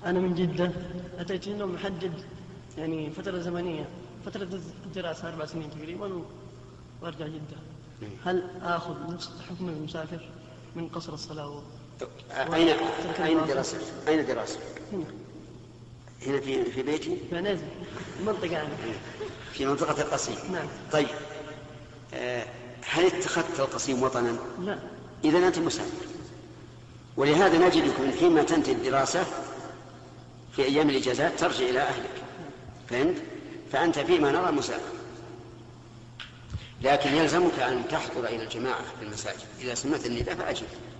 أنا من جدة، أتيت هنا محدد يعني فترة زمنية، فترة الدراسة 4 سنين تقريبا وأرجع جدة. هل آخذ نفس حكم المسافر من قصر الصلاة؟ أين دراسة؟ أين دراسة؟ هنا في بيتي؟ في نازل منطقة أنا. في منطقة القصيم. نعم. طيب هل اتخذت القصيم وطنا؟ لا. إذن أنت مسافر، ولهذا نجدك من حين ما تنتهي الدراسة في أيام الإجازات ترجع إلى أهلك، فهمت؟ فأنت فيما نرى مسافر، لكن يلزمك أن تحضر إلى الجماعة في المساجد إذا سمعت النداء فأجب.